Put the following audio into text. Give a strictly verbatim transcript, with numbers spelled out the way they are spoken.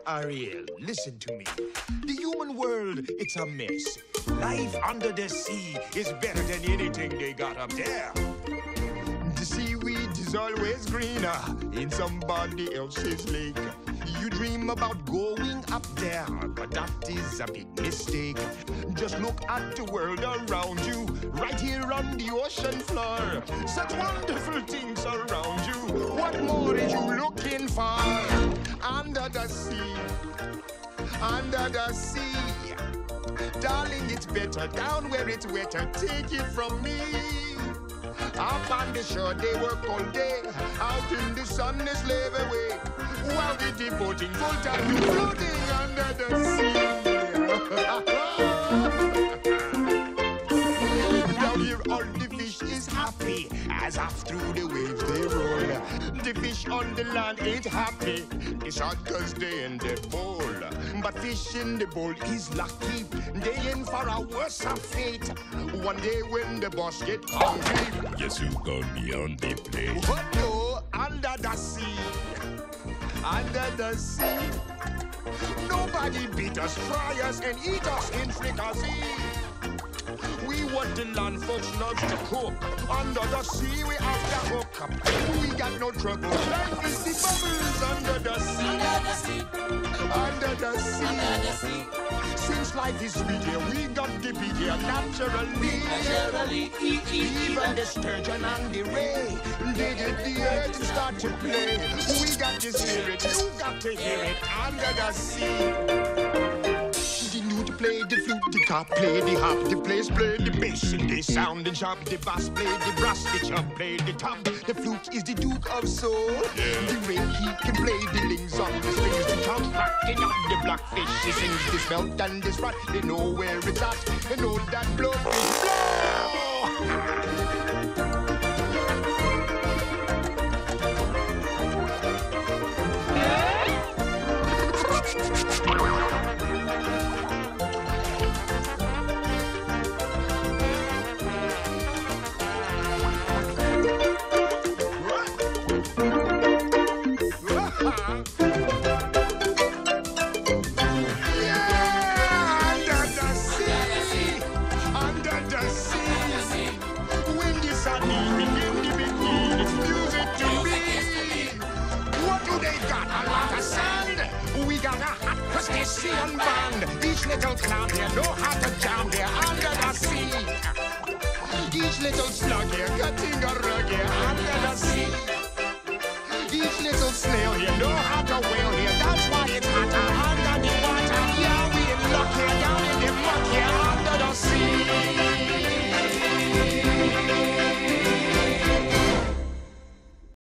Ariel, listen to me. The human world, it's a mess. Life under the sea is better than anything they got up there. The seaweed is always greener in somebody else's lake. You dream about going up there, but that is a big mistake. Just look at the world around you, right here on the ocean floor. Such wonderful things around you. What more are you looking for? Under the sea, under the sea. Darling, it's better down where it's wetter. Take it from me. Up on the shore, they work all day. Out in the sun, they slave away. While they devoting full time to floating under the sea. Down here, all the fish is happy as off through the waves they roll. The fish on the land ain't happy. It's hot cause they in the bowl. But fish in the bowl is lucky. They in for a worse fate. One day when the boss get hungry, yes, you got me on the plate. What no, under the sea, under the sea. Nobody beat us, fry us, and eat us in fricassee. We want the land folks loves to cook. Under the sea, we have to hook up. We got no trouble. Life is the bubbles under the sea. Under the sea. Under the sea. Under the sea. Since life is sweet here, we got to be here naturally. Naturally. Even the sturgeon and the ray, they get the earth to start to play. We got the spirit, you got to hear it under the sea. The newt play the flute, the cop play the harp, the players play the bass, and they sound and sharp. The bass play the brass, the chub play the top. The flute is the duke of soul. Yeah. The ray he can play the lings on the strings. The tom rocking on the blackfish. He sings this melt and this rot. They know where it's at. They know that blowfish blow. Crustacean band. Each little clown here know how to jam here under the sea. Each little slug here cutting a rug here under the sea. Each little snail here know how to whale here